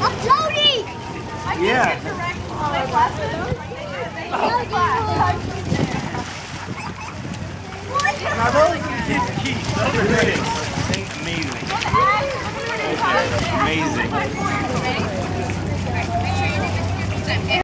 Jody! Yeah. I've only kids keys. Those are great. Amazing. Amazing.